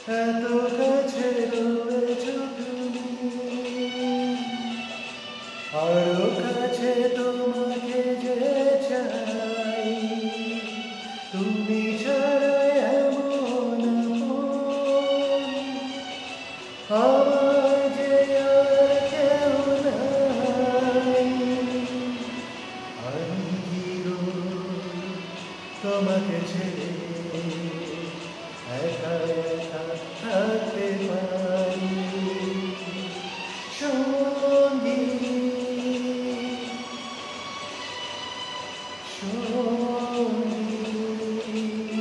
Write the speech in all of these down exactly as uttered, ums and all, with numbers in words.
এত কাছে রয়েছো তুমি, আরো কাছে তোমাকে যে চাই, তুমি ছাড়া এমন আমার যে আর কেউ নাই। আমি কি গো তোমাকে ছেড়ে একা একা থাকতে পারি? সঙ্গী সঙ্গী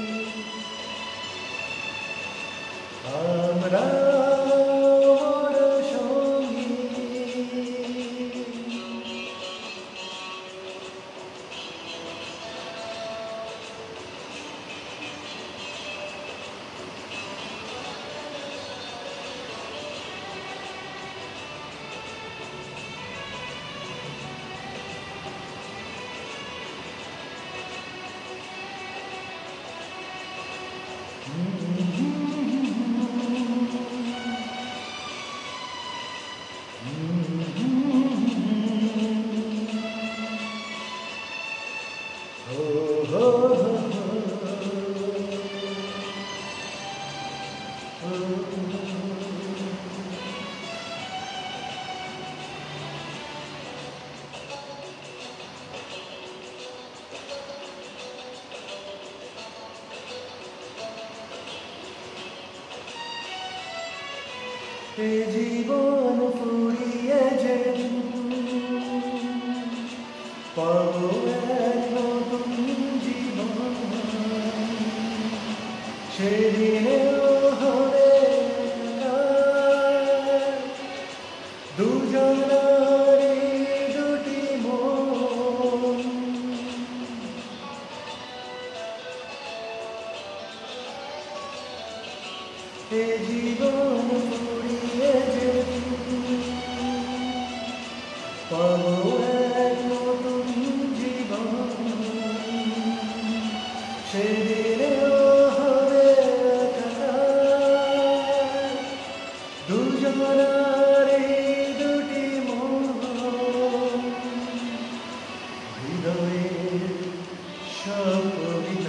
আমরা বড় সঙ্গী। এ জীবন ফুরিয়ে যেদিন পাবো এক নতুন জীবন, সেদিনেও হবে দুজনারই দুটি মন। এ জীবন ফুরিয়ে যেদিন পাবো এক নতুন জীবন, সেদিনেও হবে একাকার দুজনারই দুটি মন। হৃদয়ের সব